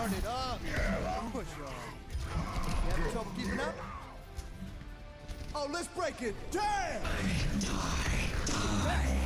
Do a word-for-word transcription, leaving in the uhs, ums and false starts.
Turn it up. Push on. You having trouble keeping up? Oh, let's break it. Damn! Die, die.